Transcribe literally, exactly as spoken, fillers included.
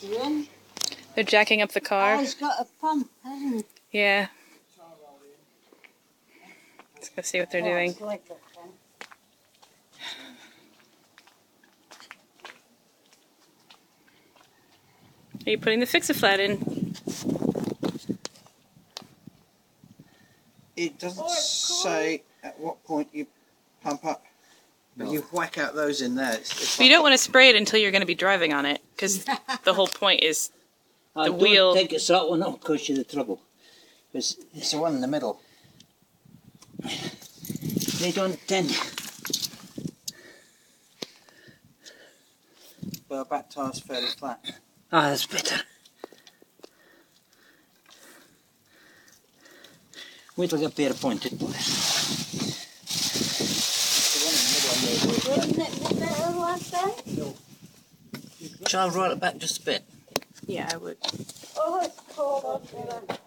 doing? They're jacking up the car. Oh, he's got a pump, hasn't he? Yeah. Let's go see what they're Oh, doing. it's like a pump. Are you putting the fix-a-flat in? It doesn't Oh, say at what point you pump up, but No. you whack out those in there. It's, it's But you like don't want to spray it until you're going to be driving on it, because the whole point is I the don't wheel. think it's that one that'll cause you the trouble. Because it's the one in the middle. they don't tend. But our back tire's fairly flat. Ah, that's better. Wait till I get better pointed, boys. It's the one in the middle. Wouldn't it be better like that? No. Shall I roll it back just a bit? Yeah, I would. Oh, it's cold up there.